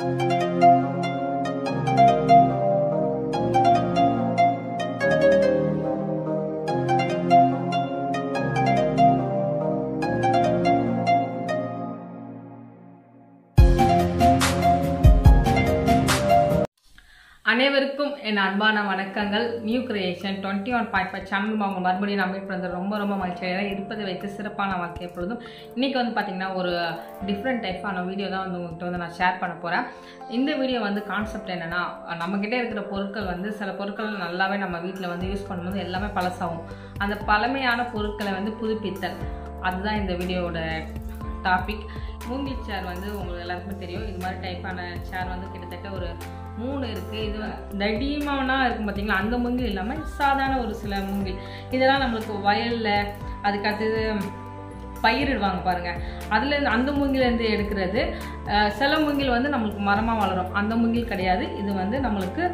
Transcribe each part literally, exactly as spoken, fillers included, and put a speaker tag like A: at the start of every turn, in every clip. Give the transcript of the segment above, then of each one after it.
A: அனைவருக்கும் என் அன்பான வணக்கங்கள். New creation twenty one point five channel அவங்க மறுபடியும் நான் மீட் பண்ணுறது ரொம்ப ரொம்ப மகிழ்ச்சியாக இருப்பதை வைத்து சிறப்பான வாழ்க்கை எப்பொழுதும். இன்றைக்கி வந்து பார்த்திங்கன்னா ஒரு டிஃப்ரெண்ட் டைப்பான வீடியோ தான் வந்து உங்கள்கிட்ட வந்து நான் ஷேர் பண்ண போகிறேன். இந்த வீடியோ வந்து கான்செப்ட் என்னென்னா, நம்மக்கிட்டே இருக்கிற பொருட்கள் வந்து சில பொருட்கள் நல்லாவே நம்ம வீட்டில் வந்து யூஸ் பண்ணும்போது எல்லாமே பழசாகும். அந்த பழமையான பொருட்களை வந்து புதுப்பித்தல், அதுதான் இந்த வீடியோவோட டாபிக். மூங்கில் சேர் வந்து உங்களுக்கு எல்லாருக்குமே தெரியும். இது மாதிரி டைப்பான சேர் வந்து கிட்டத்தட்ட ஒரு மூணு இருக்குது. இது தடிமனாக இருக்கும் பார்த்திங்களா, அந்த மூங்கில் இல்லாமல் சாதாரண ஒரு சில மூங்கில். இதெல்லாம் நம்மளுக்கு வயலில் அதுக்கடுத்தது பயிரிடுவாங்க பாருங்கள், அதில் அந்த மூங்கிலேருந்து எடுக்கிறது. சில மூங்கில் வந்து நம்மளுக்கு மரமாக வளரும், அந்த மூங்கில் கிடையாது. இது வந்து நம்மளுக்கு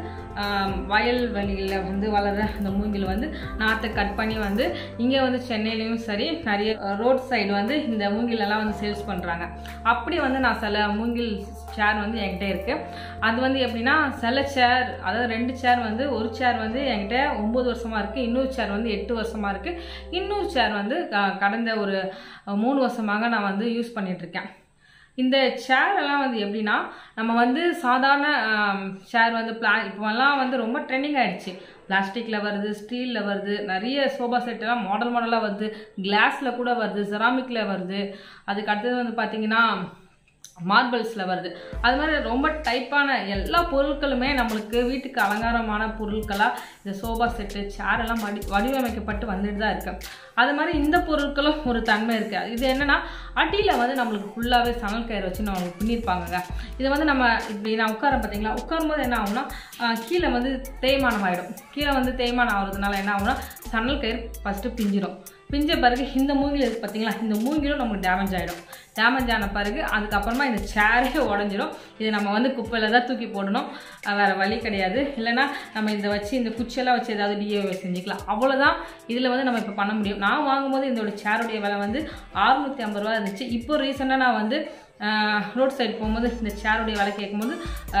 A: வயல் வெளியில் வந்து வளர அந்த மூங்கில் வந்து நாற்றை கட் பண்ணி வந்து இங்கே வந்து சென்னையிலையும் சரி நிறைய ரோட் சைடு வந்து இந்த மூங்கிலெல்லாம் வந்து சேல்ஸ் பண்ணுறாங்க. அப்படி வந்து நான் சில மூங்கில் சேர் வந்து என்கிட்ட இருக்குது. அது வந்து எப்படின்னா, சில சேர், அதாவது ரெண்டு சேர் வந்து, ஒரு சேர் வந்து என்கிட்ட ஒம்பது வருஷமாக இருக்குது, இன்னொரு சேர் வந்து எட்டு வருஷமாக இருக்குது, இன்னொரு சேர் வந்து கடந்த ஒரு மூணு வருஷமாக நான் வந்து யூஸ் பண்ணிகிட்ருக்கேன். இந்த சேர் எல்லாம் வந்து எப்படின்னா, நம்ம வந்து சாதாரண சேர் வந்து பிளா இப்போல்லாம் வந்து ரொம்ப ட்ரெண்டிங் ஆகிடுச்சு. பிளாஸ்டிக்கில் வருது, ஸ்டீலில் வருது, நிறைய சோபா செட்டெல்லாம் மாடல் மாடலாக வருது, கிளாஸில் கூட வருது, செராமிக்கில் வருது, அதுக்கு அடுத்தது வந்து பார்த்திங்கன்னா மார்பிள்ஸில் வருது. அது மாதிரி ரொம்ப டைப்பான எல்லா பொருட்களுமே நம்மளுக்கு வீட்டுக்கு அலங்காரமான பொருட்களாக இந்த சோபா செட்டு சேர் எல்லாம் வடி வடிவமைக்கப்பட்டு வந்துட்டு தான் இருக்கு. அது மாதிரி இந்த பொருட்களும் ஒரு தன்மை இருக்குது. இது என்னென்னா, அடியில் வந்து நம்மளுக்கு ஃபுல்லாகவே சணல் கயிறு வச்சு நம்மளுக்கு பின்னிருப்பாங்க. இதை வந்து நம்ம இப்படி நான் உட்கார பார்த்தீங்களா, உட்காரும்போது என்ன ஆகும்னா கீழே வந்து தேய்மானம் ஆகிடும். கீழே வந்து தேய்மானம் ஆகுறதுனால என்ன ஆகும்னா சணல் கயிறு ஃபஸ்ட்டு பிஞ்சிடும். பிஞ்ச பிறகு இந்த மூங்கில் இருக்குது பார்த்தீங்களா, இந்த மூங்கிலும் நமக்கு டேமேஜ் ஆகிடும். டேமேஜ் ஆன பிறகு அதுக்கப்புறமா இந்த சேரே உடஞ்சிடும். இதை நம்ம வந்து குப்பையில் தான் தூக்கி போடணும், வேறு வழி கிடையாது. இல்லைனா நம்ம இதை வச்சு இந்த குச்சியெல்லாம் வச்சு ஏதாவது டிஏவை செஞ்சுக்கலாம், அவ்வளோதான். இதில் வந்து நம்ம இப்போ பண்ண முடியும். நான் வாங்கும்போது இதோட சேருடைய விலை வந்து அறுநூற்றி ஐம்பது ரூபா இருந்துச்சு. இப்போ ரீசெண்டாக நான் வந்து ரோட் சைடு போகும்போது இந்த சேருடைய விலை கேட்கும்போது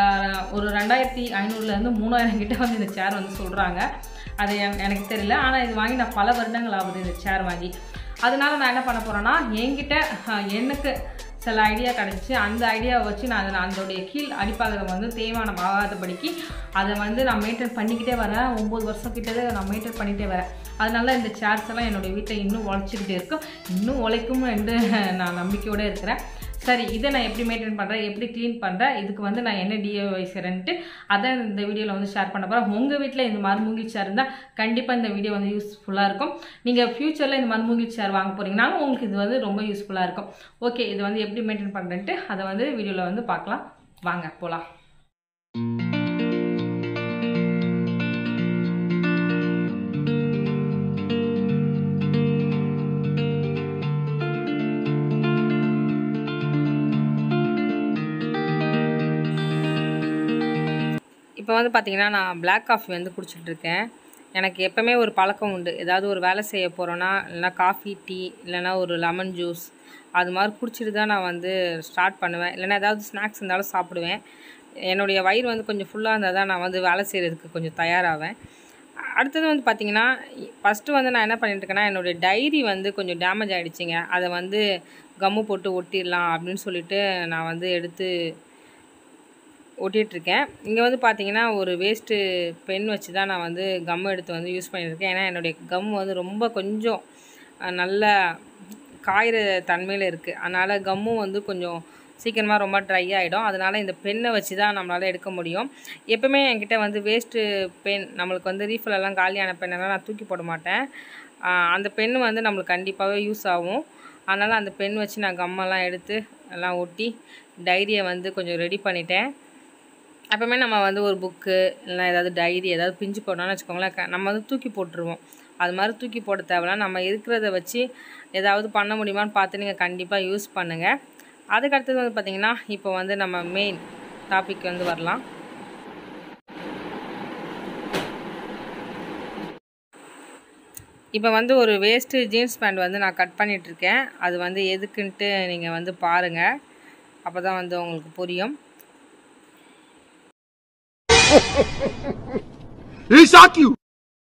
A: ஒரு ரெண்டாயிரத்தி ஐநூறுலேருந்து மூணாயிரம் கிட்டே வந்து இந்த சேர் வந்து சொல்கிறாங்க. அது எனக்கு தெரியல, ஆனால் இது வாங்கி நான் பல வருடங்கள் ஆகுது இந்த சேர் வாங்கி. அதனால நான் என்ன பண்ண போகிறேன்னா, என்கிட்ட எனக்கு சில ஐடியா கிடச்சி அந்த ஐடியாவை வச்சு நான் அதில் அதோடைய கீழ் அடிப்பாகம் வந்து தேய்மானம் ஆகாதபடிக்கு அதை வந்து நான் மெயின்டைன் பண்ணிக்கிட்டே வரேன். ஒம்பது வருஷம் கிட்டே நான் மெயின்டைன் பண்ணிகிட்டே வரேன். அதனால இந்த சேர்ஸ் எல்லாம் என்னுடைய வீட்டில் இன்னும் உழைச்சிக்கிட்டே இருக்கும், இன்னும் உழைக்கும் என்று நான் நம்பிக்கையோடு இருக்கிறேன். சரி, இதை நான் எப்படி மெயின்டைன் பண்ணுறேன், எப்படி க்ளீன் பண்ணுறேன், இதுக்கு வந்து நான் என்ன டிஐஒய் செய்கிறேன்ட்டு அதை இந்த வீடியோவில் வந்து ஷேர் பண்ண போகிறேன். உங்கள் வீட்டில் இந்த மாதிரி மூங்கில் சேர் இருந்தால் கண்டிப்பாக இந்த வீடியோ வந்து யூஸ்ஃபுல்லாக இருக்கும். நீங்கள் ஃப்யூச்சரில் இந்த மாதிரி மூங்கில் சேர் வாங்க போகிறீங்கனாலும் உங்களுக்கு இது வந்து ரொம்ப யூஸ்ஃபுல்லாக இருக்கும். ஓகே, இது வந்து எப்படி மெயின்டைன் பண்ணுறேன்ட்டு அதை வந்து வீடியோவில் வந்து பார்க்கலாம். வாங்க போகலாம். இப்போ வந்து பார்த்திங்கன்னா, நான் பிளாக் காஃபி வந்து குடிச்சிட்ருக்கேன். எனக்கு எப்போவுமே ஒரு பழக்கம் உண்டு. ஏதாவது ஒரு வேலை செய்ய போகிறோன்னா, இல்லைனா காஃபி, டீ, இல்லைனா ஒரு லெமன் ஜூஸ் அது மாதிரி குடிச்சிட்டு தான் நான் வந்து ஸ்டார்ட் பண்ணுவேன். இல்லைனா ஏதாவது ஸ்நாக்ஸ் இருந்தாலும் சாப்பிடுவேன். என்னுடைய வயிறு வந்து கொஞ்சம் ஃபுல்லாக இருந்தால் தான் நான் வந்து வேலை செய்கிறதுக்கு கொஞ்சம் தயாராவேன். அடுத்தது வந்து பார்த்திங்கன்னா, ஃபஸ்ட்டு வந்து நான் என்ன பண்ணிட்டுருக்கேன்னா, என்னுடைய டைரி வந்து கொஞ்சம் டேமேஜ் ஆகிடுச்சிங்க. அதை வந்து கம்மு போட்டு ஒட்டிடலாம் அப்படின்னு சொல்லிட்டு நான் வந்து எடுத்து ஒட்டிகிட்ருக்கேன். இங்கே வந்து பார்த்திங்கன்னா, ஒரு வேஸ்ட்டு பென் வச்சு தான் நான் வந்து கம் எடுத்து வந்து யூஸ் பண்ணியிருக்கேன். ஏன்னா என்னுடைய கம் வந்து ரொம்ப கொஞ்சம் நல்ல காயிற தன்மையில் இருக்குது. அதனால் கம்மும் வந்து கொஞ்சம் சீக்கிரமாக ரொம்ப ட்ரை ஆகிடும். அதனால் இந்த பென்னை வச்சு தான் நம்மளால் எடுக்க முடியும். எப்போவுமே என்கிட்ட வந்து வேஸ்ட்டு பென், நம்மளுக்கு வந்து ரீஃபிலெல்லாம் காலியான பெண்ணெல்லாம் நான் தூக்கி போட மாட்டேன். அந்த பென் வந்து நம்மளுக்கு கண்டிப்பாகவே யூஸ் ஆகும். அதனால் அந்த பென் வச்சு நான் கம்மெல்லாம் எடுத்து எல்லாம் ஒட்டி டைரியை வந்து கொஞ்சம் ரெடி பண்ணிட்டேன். எப்போவுமே நம்ம வந்து ஒரு புக்கு இல்லைனா ஏதாவது டைரி ஏதாவது பிஞ்சு போட்டோம்னு வச்சுக்கோங்களேன், க நம்ம வந்து தூக்கி போட்டுருவோம். அது மாதிரி தூக்கி போட தேவையில்ல. நம்ம இருக்கிறத வச்சு ஏதாவது பண்ண முடியுமான்னு பார்த்து நீங்கள் கண்டிப்பாக யூஸ் பண்ணுங்கள். அதுக்கடுத்தது வந்து பார்த்திங்கன்னா, இப்போ வந்து நம்ம மெயின் டாபிக் வந்து வரலாம். இப்போ வந்து ஒரு வேஸ்ட்டு ஜீன்ஸ் பேண்ட் வந்து நான் கட் பண்ணிகிட்ருக்கேன். அது வந்து எதுக்குன்ட்டு நீங்கள் வந்து பாருங்கள், அப்போ தான் வந்து உங்களுக்கு புரியும்.
B: He shock you.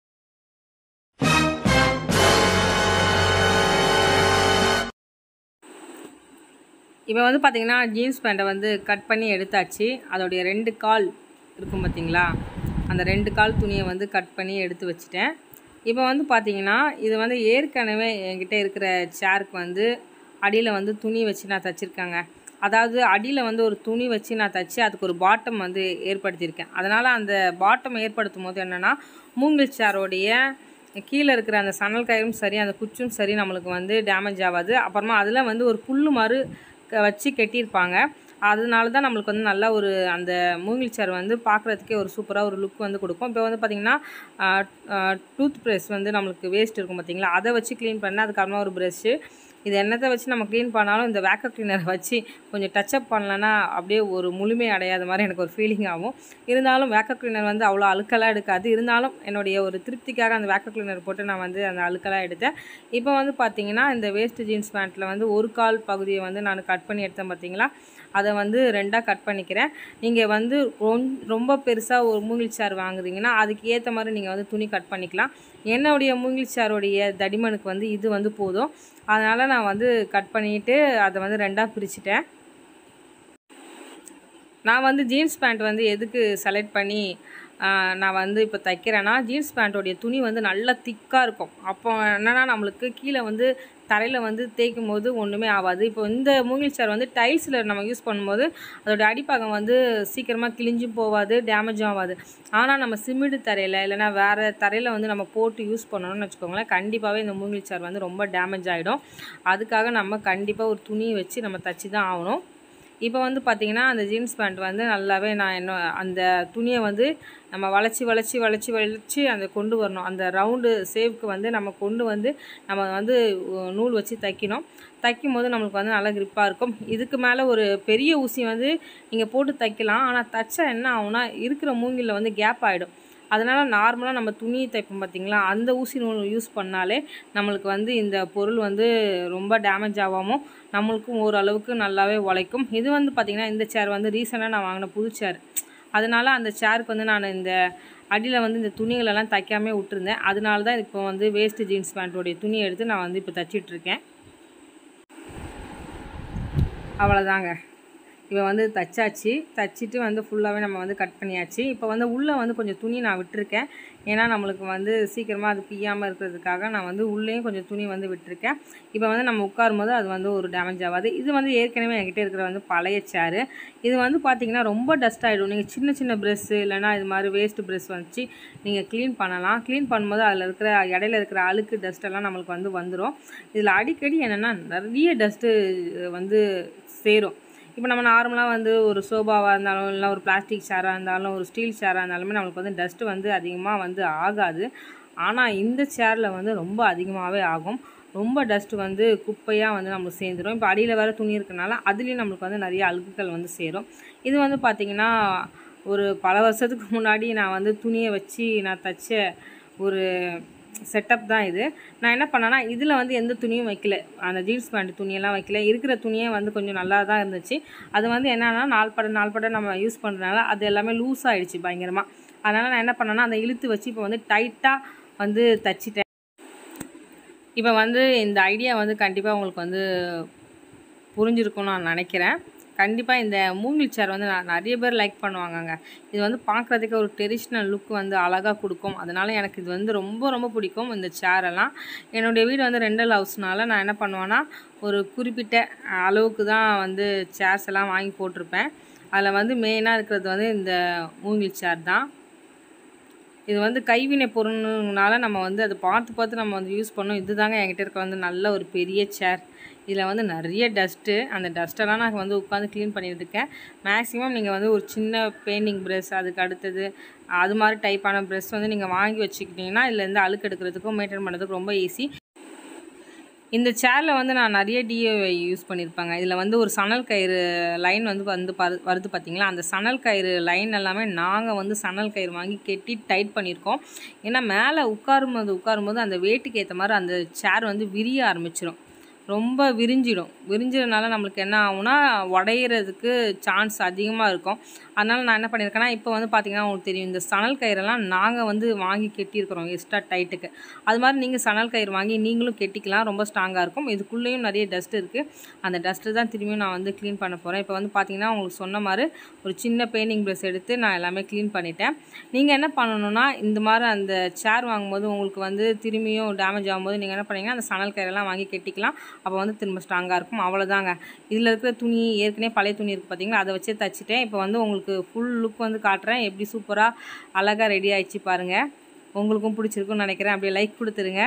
A: இப்போ வந்து பார்த்திங்கன்னா ஜீன்ஸ் பேண்ட்டை வந்து கட் பண்ணி எடுத்தாச்சு. அதோடைய ரெண்டு கால் இருக்கும் பார்த்திங்களா, அந்த ரெண்டு கால் துணியை வந்து கட் பண்ணி எடுத்து வச்சுட்டேன். இப்போ வந்து பார்த்திங்கன்னா இது வந்து ஏற்கனவே என்கிட்ட இருக்கிற சேருக்கு வந்து அடியில் வந்து துணி வச்சு நான் தைச்சிருக்கேங்க. அதாவது அடியில் வந்து ஒரு துணி வச்சு நான் தைச்சி அதுக்கு ஒரு பாட்டம் வந்து ஏற்படுத்தியிருக்கேன். அதனால் அந்த பாட்டம் ஏற்படுத்தும் போது என்னென்னா மூங்கில் சேரோடைய கீழே இருக்கிற அந்த சணல் கயிறும் சரி அந்த குச்சும் சரி நம்மளுக்கு வந்து டேமேஜ் ஆகாது. அப்புறமா அதில் வந்து ஒரு புல்லு மாதிரி வச்சு கட்டியிருப்பாங்க. அதனால தான் நம்மளுக்கு வந்து நல்லா ஒரு அந்த மூங்கில் சேர் வந்து பார்க்குறதுக்கே ஒரு சூப்பராக ஒரு லுக் வந்து கொடுக்கும். இப்போ வந்து பார்த்திங்கன்னா டூத் ப்ரஷ் வந்து நம்மளுக்கு வேஸ்ட் இருக்கும் பார்த்திங்களா, அதை வச்சு க்ளீன் பண்ணால் அதுக்கப்புறமா ஒரு ப்ரெஷ்ஷு, இது என்னத்தை வச்சு நம்ம க்ளீன் பண்ணாலும் இந்த வேக்கப் க்ளீனரை வச்சு கொஞ்சம் டச்சப் பண்ணலன்னா அப்படியே ஒரு முழுமை அடையாத மாதிரி எனக்கு ஒரு ஃபீலிங் ஆகும். இருந்தாலும் வேக்கப் க்ளீனர் வந்து அவ்வளோ அழுக்கெல்லாம் எடுக்காது. இருந்தாலும் என்னுடைய ஒரு திருப்திக்காக அந்த வேக்கப் க்ளீனர் போட்டு நான் வந்து அந்த அழுக்கெல்லாம் எடுத்தேன். இப்போ வந்து பார்த்திங்கன்னா இந்த வேஸ்ட் ஜீன்ஸ் பேண்ட்டில் வந்து ஒரு கால் பகுதியை வந்து நான் கட் பண்ணி எடுத்தேன் பார்த்திங்களா, அதை வந்து ரெண்டாக கட் பண்ணிக்கிறேன். நீங்கள் வந்து ரொம்ப பெருசாக ஒரு மூங்கில் சேர் வாங்குறீங்கன்னா அதுக்கு ஏற்ற மாதிரி நீங்கள் வந்து துணி கட் பண்ணிக்கலாம். என்னுடைய மூங்கில் சேருடைய தடிமனுக்கு வந்து இது வந்து போதும். அதனால் நான் வந்து கட் பண்ணிவிட்டு அதை வந்து ரெண்டாக பிரிச்சுட்டேன். நான் வந்து ஜீன்ஸ் பேண்ட் வந்து எதுக்கு செலக்ட் பண்ணி நான் வந்து இப்போ தைக்கிறேன்னா, ஜீன்ஸ் பேண்ட்டோடைய துணி வந்து நல்லா திக்காக இருக்கும். அப்போ என்னென்னா நம்மளுக்கு கீழே வந்து தரையில் வந்து தேய்க்கும் போது ஒன்றுமே ஆகாது. இப்போ இந்த மூங்கில் சேர் வந்து டைல்ஸில் நம்ம யூஸ் பண்ணும்போது அதோடய அடிப்பாகம் வந்து சீக்கிரமாக கிழிஞ்சும் போகாது, டேமேஜும் ஆகாது. ஆனால் நம்ம சிமெண்ட் தரையில் இல்லைனா வேறு தரையில் வந்து நம்ம போட்டு யூஸ் பண்ணணும்னு வச்சுக்கோங்களேன், கண்டிப்பாகவே இந்த மூங்கில் சேர் வந்து ரொம்ப டேமேஜ் ஆகிடும். அதுக்காக நம்ம கண்டிப்பாக ஒரு துணியை வச்சு நம்ம தைச்சி தான் ஆகணும். இப்போ வந்து பார்த்திங்கன்னா அந்த ஜீன்ஸ் பேண்ட் வந்து நல்லாவே நான் என்ன அந்த துணியை வந்து நம்ம வளைச்சி வளைச்சி வளைச்சி வளைச்சி அந்த கொண்டு வரணும். அந்த ரவுண்டு ஷேப்புக்கு வந்து நம்ம கொண்டு வந்து நம்ம வந்து நூல் வச்சு தைக்கணும். தைக்கும் போது நம்மளுக்கு வந்து நல்லா கிரிப்பாக இருக்கும். இதுக்கு மேலே ஒரு பெரிய ஊசி வந்து நீங்கள் போட்டு தைக்கலாம். ஆனால் தைச்சா என்ன ஆகும்னா இருக்கிற மூங்கிலில் வந்து கேப் ஆகிடும். அதனால் நார்மலாக நம்ம துணி தைப்போம் பார்த்திங்களா, அந்த ஊசி நூல் யூஸ் பண்ணாலே நம்மளுக்கு வந்து இந்த பொருள் வந்து ரொம்ப டேமேஜ் ஆகாமல் நம்மளுக்கும் ஓரளவுக்கு நல்லாவே உழைக்கும். இது வந்து பார்த்திங்கன்னா இந்த சேர் வந்து ரீசெண்டாக நான் வாங்கின புது சேர். அதனால் அந்த சேருக்கு வந்து நான் இந்த அடியில் வந்து இந்த துணிகளெல்லாம் தைக்காமே விட்டுருந்தேன். அதனால தான் இப்போ வந்து வேஸ்ட் ஜீன்ஸ் பேண்ட்டோடைய துணியை எடுத்து நான் வந்து இப்போ தைச்சிட்ருக்கேன். அவ்வளோதாங்க, இப்போ வந்து தைச்சாச்சு. தைச்சிட்டு வந்து ஃபுல்லாகவே நம்ம வந்து கட் பண்ணியாச்சு. இப்போ வந்து உள்ளே வந்து கொஞ்சம் துணி நான் விட்டுருக்கேன். ஏன்னா நம்மளுக்கு வந்து சீக்கிரமாக அது பிய்யாமல் இருக்கிறதுக்காக நான் வந்து உள்ளேயும் கொஞ்சம் துணி வந்து விட்டுருக்கேன். இப்போ வந்து நம்ம உட்காரும் போது அது வந்து ஒரு டேமேஜ் ஆகாது. இது வந்து ஏற்கனவே என்கிட்ட இருக்கிற வந்து பழைய சேரு. இது வந்து பார்த்திங்கன்னா ரொம்ப டஸ்ட் ஆகிடும். நீங்கள் சின்ன சின்ன ப்ரெஷ்ஷு இல்லைனா இது மாதிரி வேஸ்ட்டு ப்ரெஷ் வச்சு நீங்கள் க்ளீன் பண்ணலாம். க்ளீன் பண்ணும்போது அதில் இருக்கிற இடையில இருக்கிற அழுக்கு டஸ்ட்டெல்லாம் நம்மளுக்கு வந்து வந்துடும். இதில் அடிக்கடி என்னென்னா நிறைய டஸ்ட்டு வந்து சேரும். இப்போ நம்ம நார்மலாக வந்து ஒரு சோபாவாக இருந்தாலும் இல்லை ஒரு பிளாஸ்டிக் சேராக இருந்தாலும் ஒரு ஸ்டீல் சேராக இருந்தாலுமே நம்மளுக்கு வந்து டஸ்ட்டு வந்து அதிகமாக வந்து ஆகாது. ஆனால் இந்த சேரில் வந்து ரொம்ப அதிகமாகவே ஆகும். ரொம்ப டஸ்ட்டு வந்து குப்பையாக வந்து நம்மளுக்கு சேர்ந்துடும். இப்போ அடியில் வேறு துணி இருக்கனால அதுலேயும் நம்மளுக்கு வந்து நிறைய அழுக்குகள் வந்து சேரும். இது வந்து பார்த்திங்கன்னா ஒரு பல வருஷத்துக்கு முன்னாடி நான் வந்து துணியை வச்சு நான் தைச்ச ஒரு செட்டப் தான் இது. நான் என்ன பண்ணேன்னா இதில் வந்து எந்த துணியும் வைக்கல, அந்த ஜீன்ஸ் பேண்ட் துணியெல்லாம் வைக்கல. இருக்கிற துணியே வந்து கொஞ்சம் நல்லா தான் இருந்துச்சு. அது வந்து என்னென்னா நாலு படம் நாலு படம் நம்ம யூஸ் பண்ணுறதுனால அது எல்லாமே லூஸ் ஆகிடுச்சு பயங்கரமாக. அதனால் நான் என்ன பண்ணேன்னா அதை இழுத்து வச்சு இப்போ வந்து டைட்டாக வந்து தைச்சிட்டேன். இப்போ வந்து இந்த ஐடியா வந்து கண்டிப்பாக உங்களுக்கு வந்து புரிஞ்சிருக்கும்னு நான் நினைக்கிறேன். கண்டிப்பாக இந்த மூங்கில் சேர் வந்து நான் நிறைய பேர் லைக் பண்ணுவாங்கங்க. இது வந்து பார்க்குறதுக்கு ஒரு ட்ரெடிஷ்னல் லுக் வந்து அழகாக கொடுக்கும். அதனால் எனக்கு இது வந்து ரொம்ப ரொம்ப பிடிக்கும் இந்த சேரெல்லாம். என்னுடைய வீடு வந்து ரெண்டல் ஹவுஸ்னால நான் என்ன பண்ணுவேன்னா ஒரு குறிப்பிட்ட அளவுக்கு தான் வந்து சேர்ஸ் எல்லாம் வாங்கி போட்டிருப்பேன். அதில் வந்து மெயினாக இருக்கிறது வந்து இந்த மூங்கில் சேர் தான். இது வந்து கைவினை பொருள்னால நம்ம வந்து அதை பார்த்து பார்த்து நம்ம வந்து யூஸ் பண்ணோம். இது தாங்க என்கிட்ட இருக்க வந்து நல்ல ஒரு பெரிய சேர். இதில் வந்து நிறைய டஸ்ட்டு, அந்த டஸ்ட்டெல்லாம் நான் வந்து உட்காந்து க்ளீன் பண்ணிட்டு இருக்கேன். மேக்ஸிமம் நீங்கள் வந்து ஒரு சின்ன பெயிண்டிங் ப்ரெஷ், அதுக்கு அடுத்தது அது மாதிரி டைப்பான ப்ரெஷ் வந்து நீங்கள் வாங்கி வச்சுக்கிட்டிங்கன்னா இதுலேருந்து அழுக்கு எடுக்கிறதுக்கும் மெயின்டைன் பண்ணுறதுக்கும் ரொம்ப ஈஸி. இந்த சேரில் வந்து நான் நிறைய டிஐஒய் யூஸ் பண்ணியிருப்பேங்க. இதில் வந்து ஒரு சணல் கயிறு லைன் வந்து வந்து வருது பார்த்திங்களா, அந்த சணல் கயிறு லைன் எல்லாமே நாங்கள் வந்து சணல் கயிறு வாங்கி கெட்டி டைட் பண்ணியிருக்கோம். ஏன்னா மேலே உட்காரும்போது உட்காரும்போது அந்த வெயிட்டுக்கு ஏற்ற மாதிரி அந்த சேர் வந்து விரிய ஆரம்பிச்சிடும். ரொம்ப விரிஞ்சிடும். விரிஞ்சதுனால நம்மளுக்கு என்ன ஆகும்னா உடையிறதுக்கு சான்ஸ் அதிகமாக இருக்கும். அதனால் நான் என்ன பண்ணியிருக்கேன்னா, இப்போ வந்து பார்த்திங்கன்னா உங்களுக்கு தெரியும், இந்த சணல் கயிறெல்லாம் நாங்கள் வந்து வாங்கி கெட்டியிருக்கிறோம் எக்ஸ்ட்ரா டைட்டுக்கு. அது மாதிரி நீங்கள் சணல் கயிறு வாங்கி நீங்களும் கெட்டிக்கலாம், ரொம்ப ஸ்ட்ராங்காக இருக்கும். இதுக்குள்ளேயும் நிறைய டஸ்ட் இருக்குது. அந்த டஸ்ட்டு தான் திரும்பியும் நான் வந்து க்ளீன் பண்ண போகிறேன். இப்போ வந்து பார்த்திங்கன்னா உங்களுக்கு சொன்ன மாதிரி ஒரு சின்ன பெயிண்டிங் ப்ரஷ் எடுத்து நான் எல்லாமே க்ளீன் பண்ணிட்டேன். நீங்கள் என்ன பண்ணணுன்னா, இந்த மாதிரி அந்த சேர் வாங்கும்போது உங்களுக்கு வந்து திரும்பியும் டேமேஜ் ஆகும்போது நீங்கள் என்ன பண்ணீங்கன்னா அந்த சணல் கயிறெல்லாம் வாங்கி கெட்டிக்கலாம். அப்போ வந்து திரும்ப ஸ்ட்ராங்காக இருக்கும். அவ்வளோதாங்க. இதில் இருக்கிற துணி ஏற்கனவே பழைய துணி இருக்குது பார்த்திங்களா, அதை வச்சே தச்சுட்டேன். இப்போ வந்து உங்களுக்கு ஃபுல் லுக் வந்து காட்டுறேன். எப்படி சூப்பராக அழகாக ரெடி ஆகிடுச்சு பாருங்கள். உங்களுக்கும் பிடிச்சிருக்குன்னு நினைக்கிறேன். அப்படியே லைக் கொடுத்துருங்க.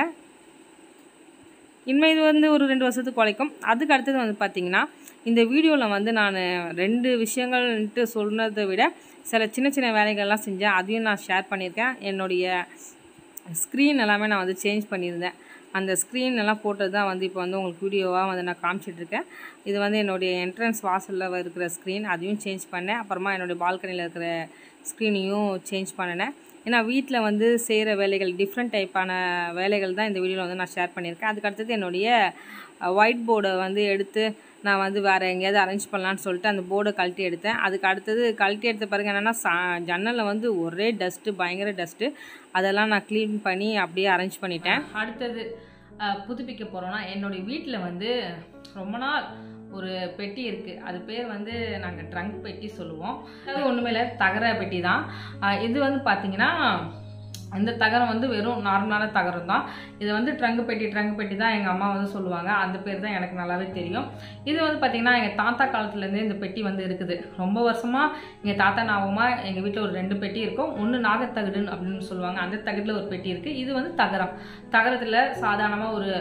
A: இனிமேல் இது வந்து ஒரு ரெண்டு வருஷத்துக்கு உழைக்கும். அதுக்கு அடுத்தது வந்து பார்த்திங்கன்னா, இந்த வீடியோவில் வந்து நான் ரெண்டு விஷயங்கள்ன்ட்டு சொன்னதை விட சில சின்ன சின்ன வேலைகள்லாம் செஞ்சேன். அதையும் நான் ஷேர் பண்ணியிருக்கேன். என்னுடைய ஸ்க்ரீன் எல்லாமே நான் வந்து சேஞ்ச் பண்ணியிருந்தேன். அந்த ஸ்க்ரீன் எல்லாம் போட்டது தான் வந்து இப்போ வந்து உங்களுக்கு வீடியோவாக வந்து நான் காமிச்சிட்ருக்கேன். இது வந்து என்னுடைய என்ட்ரன்ஸ் வாசலில் இருக்கிற ஸ்க்ரீன், அதையும் சேஞ்ச் பண்ணேன். அப்புறமா என்னுடைய பால்கனியில் இருக்கிற ஸ்க்ரீனையும் சேஞ்ச் பண்ணினேன். ஏன்னா வீட்டில் வந்து செய்கிற வேலைகள் டிஃப்ரெண்ட் டைப்பான வேலைகள் தான் இந்த வீடியோவில் வந்து நான் ஷேர் பண்ணியிருக்கேன். அதுக்கடுத்தது என்னுடைய ஒயிட் போர்டை வந்து எடுத்து நான் வந்து வேறு எங்கேயாவது அரேஞ்ச் பண்ணலான்னு சொல்லிட்டு அந்த போர்டை கழட்டி எடுத்தேன். அதுக்கு அடுத்தது கழட்டி எடுத்த பிறகு என்னென்னா, சா ஜன்னலில் வந்து ஒரே டஸ்ட்டு, பயங்கர டஸ்ட்டு. அதெல்லாம் நான் க்ளீன் பண்ணி அப்படியே அரேஞ்ச் பண்ணிட்டேன். அடுத்தது புதுப்பிக்க போகிறோன்னா, என்னுடைய வீட்டில் வந்து ரொம்ப நாள் ஒரு பெட்டி இருக்குது. அது பேர் வந்து நாங்கள் ட்ரங்க் பெட்டி சொல்லுவோம். அது ஒன்றுமே இல்லை, தகர பெட்டி தான். இது வந்து பார்த்திங்கன்னா இந்த தகரம் வந்து வெறும் நார்மலான தகரம் தான். இது வந்து ட்ரங்கு பெட்டி ட்ரங்கு பெட்டி தான் எங்கள் அம்மா வந்து சொல்லுவாங்க. அந்த பேர் தான் எனக்கு நல்லாவே தெரியும். இது வந்து பார்த்திங்கன்னா எங்கள் தாத்தா காலத்துலேருந்தே இந்த பெட்டி வந்து இருக்குது. ரொம்ப வருஷமாக எங்கள் தாத்தா ஞாபகமாக எங்கள் வீட்டில் ஒரு ரெண்டு பெட்டி இருக்கும். ஒன்று நாகத்தகடுன்னு அப்படின்னு சொல்லுவாங்க. அந்த தகடில் ஒரு பெட்டி இருக்குது. இது வந்து தகரம். தகரத்தில் சாதாரணமாக ஒரு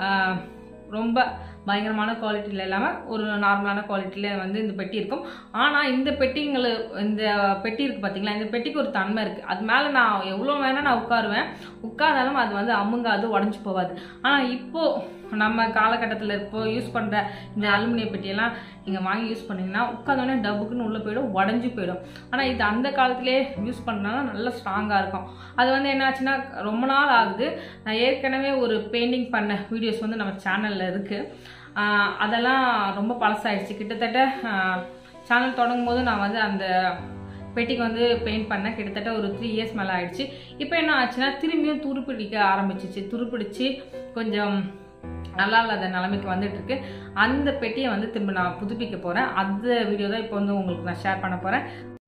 A: ரொம்ப பயங்கரமான குவாலிட்டியில் இல்லாமல் ஒரு நார்மலான குவாலிட்டியில் வந்து இந்த பெட்டி இருக்கும். ஆனால் இந்த பெட்டிங்களை இந்த பெட்டி இருக்குது பார்த்திங்களா, இந்த பெட்டிக்கு ஒரு தன்மை இருக்குது. அது மேலே நான் எவ்வளோ வேணால் நான் உட்காருவேன். உட்கார்ந்தாலும் அது வந்து அமுங்காது, உடஞ்சி போகாது. ஆனால் இப்போது நம்ம காலகட்டத்தில் இப்போ யூஸ் பண்ணுற இந்த அலுமினிய பெட்டியெல்லாம் நீங்கள் வாங்கி யூஸ் பண்ணிங்கன்னா உட்காந்தோடனே டப்புக்குன்னு உள்ளே போயிடும், உடஞ்சி போயிடும். ஆனால் இது அந்த காலத்திலே யூஸ் பண்ணுறதுனால நல்லா ஸ்ட்ராங்காக இருக்கும். அது வந்து என்ன ஆச்சுன்னா ரொம்ப நாள் ஆகுது. நான் ஏற்கனவே ஒரு பெயிண்டிங் பண்ண வீடியோஸ் வந்து நம்ம சேனலில் இருக்குது. அதெல்லாம் ரொம்ப பழசாயிடுச்சு. கிட்டத்தட்ட சேனல் தொடங்கும் போது நான் வந்து அந்த பெட்டிக்கு வந்து பெயிண்ட் பண்ணேன். கிட்டத்தட்ட ஒரு த்ரீ இயர்ஸ் மேலே ஆயிடுச்சு. இப்போ என்ன ஆச்சுன்னா திரும்பியும் துருப்பிடிக்க ஆரம்பிச்சிச்சு. துருப்பிடிச்சு கொஞ்சம் நல்லா இல்லாத நிலைமைக்கு வந்துட்டு இருக்கு. அந்த பெட்டியை வந்து திரும்ப நான் புதுப்பிக்க போகிறேன். அந்த வீடியோ தான் இப்போ வந்து உங்களுக்கு நான் ஷேர் பண்ண போகிறேன்.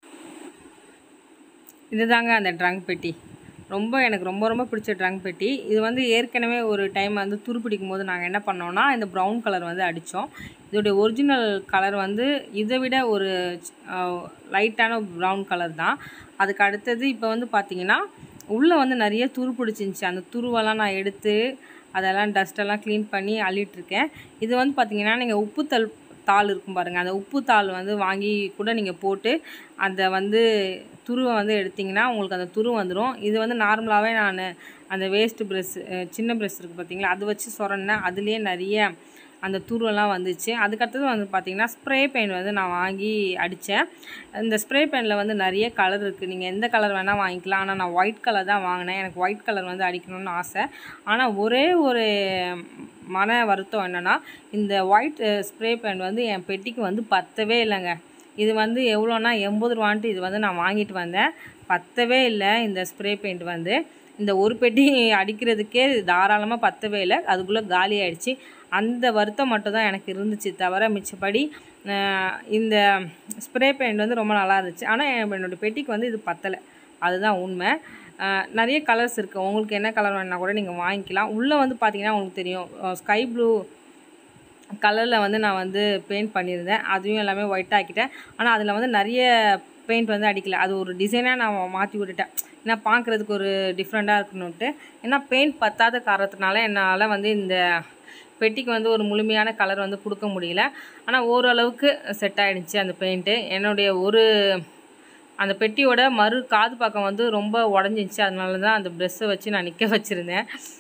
A: இதுதாங்க அந்த ட்ரங்க் பெட்டி. ரொம்ப எனக்கு ரொம்ப ரொம்ப பிடிச்ச ட்ரங்க் பெட்டி. இது வந்து ஏற்கனவே ஒரு டைம் வந்து துருப்பிடிக்கும் போது நாங்கள் என்ன பண்ணோம்னா, இந்த ப்ரௌன் கலர் வந்து அடித்தோம். இதோடைய ஒரிஜினல் கலர் வந்து இதை விட ஒரு லைட்டான ப்ரௌன் கலர் தான். அதுக்கு அடுத்தது இப்போ வந்து பார்த்திங்கன்னா உள்ளே வந்து நிறைய துரு பிடிச்சிருந்துச்சி. அந்த துருவெல்லாம் நான் எடுத்து அதெல்லாம் டஸ்ட்டெல்லாம் க்ளீன் பண்ணி அள்ளிட்டுருக்கேன். இது வந்து பார்த்திங்கன்னா நீங்கள் உப்பு தல் தாள் இருக்கும் பாருங்கள், அந்த உப்பு தாள் வந்து வாங்கி கூட நீங்கள் போட்டு அதை வந்து துருவை வந்து எடுத்திங்கன்னா உங்களுக்கு அந்த துரு வந்துடும். இது வந்து நார்மலாகவே நான் அந்த வேஸ்ட்டு ப்ரெஷ் சின்ன ப்ரெஷ் இருக்குது பார்த்திங்களா, அது வச்சு சொரன்னேன். அதுலேயே நிறைய அந்த துருவெல்லாம் வந்துச்சு. அதுக்கடுத்தது வந்து பார்த்திங்கன்னா ஸ்ப்ரே பெயிண்ட் வந்து நான் வாங்கி அடித்தேன். இந்த ஸ்ப்ரே பெயிண்டில் வந்து நிறைய கலர் இருக்குது. நீங்கள் எந்த கலர் வேணால் வாங்கிக்கலாம். ஆனால் நான் ஒயிட் கலர் தான் வாங்கினேன். எனக்கு ஒயிட் கலர் வந்து அடிக்கணும்னு ஆசை. ஆனால் ஒரே ஒரு மன வருத்தம் என்னென்னா, இந்த ஒயிட் ஸ்ப்ரே பெயிண்ட் வந்து என் பெட்டிக்கு வந்து பத்தவே இல்லைங்க. இது வந்து எவ்வளோனா எண்பது ரூபான்ட்டு இது வந்து நான் வாங்கிட்டு வந்தேன். பத்தவே இல்லை இந்த ஸ்ப்ரே பெயிண்ட் வந்து. இந்த ஒரு பெட்டி அடிக்கிறதுக்கே தாராளமாக பத்தவே இல்லை. அதுக்குள்ளே காலி ஆகிடுச்சு. அந்த வருத்தம் மட்டும் தான் எனக்கு இருந்துச்சு தவிர மிச்சப்படி இந்த ஸ்ப்ரே பெயிண்ட் வந்து ரொம்ப நல்லா இருந்துச்சு. ஆனால் என்னோடய பெட்டிக்கு வந்து இது பத்தலை, அதுதான் உண்மை. நிறைய கலர்ஸ் இருக்குது. உங்களுக்கு என்ன கலர் வேணால் கூட நீங்கள் வாங்கிக்கலாம். உள்ளே வந்து பார்த்திங்கன்னா உங்களுக்கு தெரியும் ஸ்கை ப்ளூ கலரில் வந்து நான் வந்து பெயிண்ட் பண்ணியிருந்தேன். அதையும் எல்லாமே ஒயிட் ஆக்கிட்டேன். ஆனால் அதில் வந்து நிறைய பெயிண்ட் வந்து அடிக்கலை. அது ஒரு டிசைனாக நான் மாற்றி விட்டுட்டேன். ஏன்னா பார்க்குறதுக்கு ஒரு டிஃப்ரெண்ட்டாக இருக்கணுன்ட்டு. ஏன்னா பெயிண்ட் பத்தாத காரணத்தினால என்னால் வந்து இந்த பெட்டிக்கு வந்து ஒரு முழுமையான கலர் வந்து கொடுக்க முடியல. ஆனால் ஓரளவுக்கு செட் ஆகிடுச்சு அந்த பெயிண்ட்டு. என்னுடைய ஒரு அந்த பெட்டியோட மறு காது பக்கம் வந்து ரொம்ப உடஞ்சிச்சு. அதனால தான் அந்த ப்ரெஷ்ஷை வச்சு நான் நிற்க வச்சுருந்தேன்.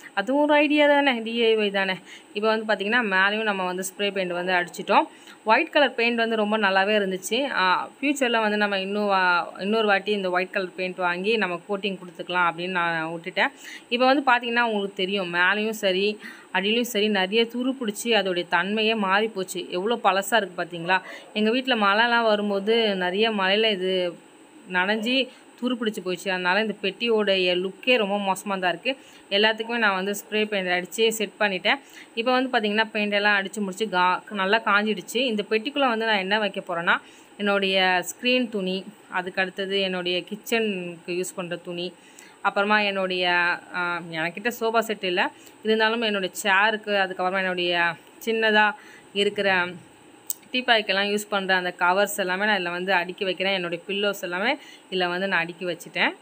A: அதுவும் ஒரு ஐடியா தானே, டிஐஒய் தானே. இப்போ வந்து பார்த்திங்கன்னா மேலேயும் நம்ம வந்து ஸ்ப்ரே பெயிண்ட் வந்து அடிச்சிட்டோம். ஒயிட் கலர் பெயிண்ட் வந்து ரொம்ப நல்லாவே இருந்துச்சு. ஃப்யூச்சரில் வந்து நம்ம இன்னும் இன்னொரு வாட்டி இந்த ஒயிட் கலர் பெயிண்ட் வாங்கி நம்ம கோட்டிங் கொடுத்துக்கலாம் அப்படின்னு நான் விட்டுட்டேன். இப்போ வந்து பார்த்திங்கன்னா உங்களுக்கு தெரியும், மேலேயும் சரி அடியிலையும் சரி நிறைய துரு பிடிச்சி அதோடைய தன்மையே மாறி போச்சு. எவ்வளோ பழசாக இருக்குது பார்த்தீங்களா. எங்கள் வீட்டில் மழைலாம் வரும்போது நிறைய மழையில் இது நனைஞ்சி துரு பிடிச்சி போயிடுச்சு. அதனால் இந்த பெட்டியோடைய லுக்கே ரொம்ப மோசமாக தான் இருக்குது. எல்லாத்துக்குமே நான் வந்து ஸ்ப்ரே பெயிண்ட் அடித்து செட் பண்ணிட்டேன். இப்போ வந்து பார்த்திங்கன்னா பெயிண்ட் எல்லாம் அடித்து முடிச்சு கா நல்லா காஞ்சிடுச்சு. இந்த பெட்டிக்குள்ளே வந்து நான் என்ன வைக்க போகிறேன்னா, என்னுடைய ஸ்க்ரீன் துணி, அதுக்கு அடுத்தது என்னுடைய கிச்சனுக்கு யூஸ் பண்ணுற துணி, அப்புறமா என்னுடைய என்கிட்ட சோஃபா செட் இல்லை, இருந்தாலும் என்னுடைய சேருக்கு, அதுக்கப்புறமா என்னுடைய சின்னதாக இருக்கிற டீபாய்க்கெல்லாம் யூஸ் பண்ணுற அந்த கவர்ஸ் எல்லாமே நான் இதில் வந்து அடுக்கி வைக்கிறேன். என்னுடைய பில்லோஸ் எல்லாமே இதில் வந்து நான் அடுக்கி வச்சுட்டேன்.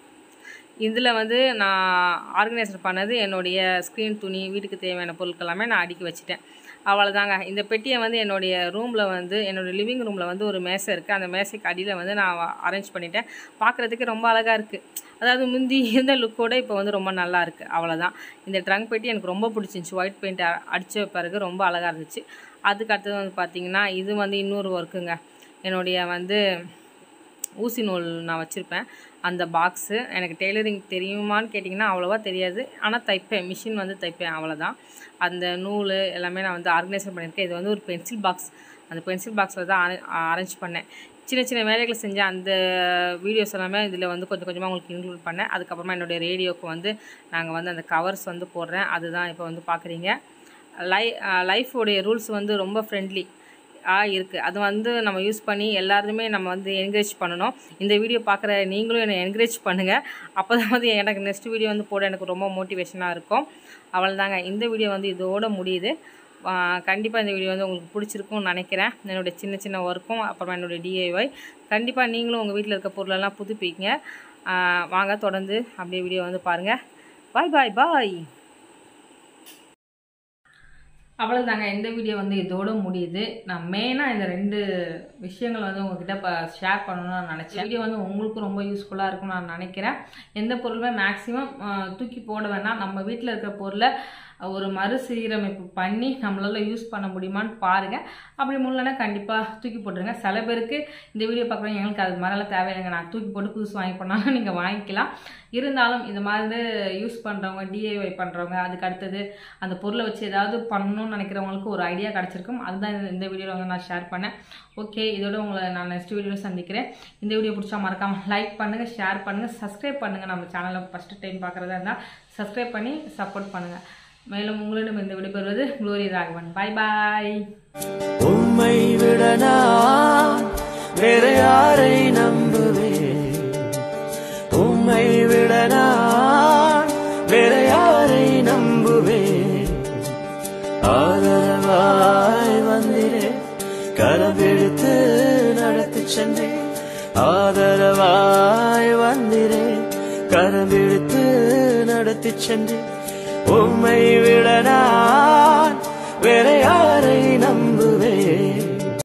A: இதில் வந்து நான் ஆர்கனைசர் பண்ணது என்னுடைய ஸ்க்ரீன் துணி, வீட்டுக்கு தேவையான பொருட்கள் எல்லாமே நான் அடுக்கி வச்சுட்டேன். அவ்வளோதாங்க. இந்த பெட்டியை வந்து என்னுடைய ரூமில் வந்து என்னுடைய லிவிங் ரூமில் வந்து ஒரு மேசை இருக்குது. அந்த மேசைக்கு அடியில் வந்து நான் அரேஞ்ச் பண்ணிட்டேன். பார்க்குறதுக்கு ரொம்ப அழகாக இருக்குது. அதாவது முந்தி இருந்த லுக்கோட இப்போ வந்து ரொம்ப நல்லா இருக்குது. அவ்வளோதான். இந்த ட்ரங்க் பெட்டி எனக்கு ரொம்ப பிடிச்சிருந்துச்சி. ஒயிட் பெயிண்ட் அடித்த பிறகு ரொம்ப அழகாக இருந்துச்சு. அதுக்கு அடுத்தது வந்து பார்த்திங்கன்னா இது வந்து இன்னொரு ஒர்க்குங்க. என்னுடைய வந்து ஊசி நூல் நான் வச்சுருப்பேன். அந்த பாக்ஸு எனக்கு டெய்லரிங் தெரியுமான்னு கேட்டிங்கன்னா அவ்வளோவா தெரியாது. ஆனால் தைப்பேன், மிஷின் வந்து தைப்பேன், அவ்வளோதான். அந்த நூல் எல்லாமே நான் வந்து ஆர்கனைசர் பண்ணியிருக்கேன். இது வந்து ஒரு பென்சில் பாக்ஸ். அந்த பென்சில் பாக்ஸில் தான் அரேஞ்ச் பண்ணேன். சின்ன சின்ன வேலைகளை செஞ்சேன். அந்த வீடியோஸ் எல்லாமே இதில் வந்து கொஞ்சம் கொஞ்சமாக உங்களுக்கு இன்க்ளூட் பண்ணேன். அதுக்கப்புறமா என்னுடைய ரேடியோவுக்கு வந்து நாங்கள் வந்து அந்த கவர்ஸ் வந்து போடுறேன். அதுதான் இப்போ வந்து பார்க்குறீங்க. லை லைஃபோடைய ரூல்ஸ் வந்து ரொம்ப ஃப்ரெண்ட்லி ஆ இருக்குது. அது வந்து நம்ம யூஸ் பண்ணி எல்லாருமே நம்ம வந்து என்கரேஜ் பண்ணணும். இந்த வீடியோ பார்க்குற நீங்களும் என்னை என்கரேஜ் பண்ணுங்கள். அப்போ தான் வந்து எனக்கு நெக்ஸ்ட் வீடியோ வந்து போட எனக்கு ரொம்ப மோட்டிவேஷனாக இருக்கும். அவ்வளோதாங்க. இந்த வீடியோ வந்து இதோட முடியுது. கண்டிப்பாக இந்த வீடியோ வந்து உங்களுக்கு பிடிச்சிருக்கும்னு நினைக்கிறேன். என்னுடைய சின்ன சின்ன ஒர்க்கும் அப்புறமா என்னுடைய டிஐஒய். கண்டிப்பாக நீங்களும் உங்கள் வீட்டில் இருக்க பொருளெல்லாம் புதுப்பிங்க. வாங்க தொடர்ந்து அப்படியே வீடியோ வந்து பாருங்கள். பாய் பாய் பாய். அவ்வளோதாங்க. இந்த வீடியோ வந்து இதோடு முடியுது. நான் மெயினாக இந்த ரெண்டு விஷயங்கள் வந்து உங்கள்கிட்ட இப்போ ஷேர் பண்ணணும்னு நான் நினச்சேன். வீடியோ வந்து உங்களுக்கும் ரொம்ப யூஸ்ஃபுல்லாக இருக்கும்னு நான் நினைக்கிறேன். எந்த பொருளுமே மேக்ஸிமம் தூக்கி போட வேணாம். நம்ம வீட்டில் இருக்கிற பொருளை ஒரு மறுசீரமைப்பு பண்ணி நம்மளால் யூஸ் பண்ண முடியுமான்னு பாருங்கள். அப்படி முடியலன்னா கண்டிப்பாக தூக்கி போட்டுருங்க. சில பேருக்கு இந்த வீடியோ பார்க்குறவங்க எங்களுக்கு அது மாதிரிலாம் தேவையில்லைங்க, நான் தூக்கி போட்டு புதுசு வாங்கி பண்ணாலும் நீங்கள் வாங்கிக்கலாம். இருந்தாலும் இந்த மாதிரி யூஸ் பண்ணுறவங்க, டிஐஒய் பண்ணுறவங்க, அதுக்கு அடுத்தது அந்த பொருளை வச்சு ஏதாவது பண்ணணும்னு நினைக்கிறவங்களுக்கு ஒரு ஐடியா கிடச்சிருக்கும். அதுதான் இந்த வீடியோவில் வந்து நான் ஷேர் பண்ணேன். ஓகே, இதோட உங்களை நான் நெக்ஸ்ட் வீடியோவில் சந்திக்கிறேன். இந்த வீடியோ பிடிச்சா மறக்காமல் லைக் பண்ணுங்கள், ஷேர் பண்ணுங்கள், சப்ஸ்கிரைப் பண்ணுங்கள். நம்ம சேனலை ஃபஸ்ட்டு டைம் பார்க்குறதா இருந்தால் சப்ஸ்கிரைப் பண்ணி சப்போர்ட் பண்ணுங்கள். மேலும் உங்களிடம் இந்த விடைபெறுவது குளோரி ராகவன். பாய் பாய்.
C: உம்மை விட நான் வேற யாரை நம்புவேன்? உம்மை விட நான் வேற யாரை நம்புவேன்? ஆதரவாய் வந்திரே, கரபிடித்து நடத்தி சென்றே. ஆதரவாய் வந்திரே, கரபிடித்து நடத்தி சென்றே. உம்மை விட நான்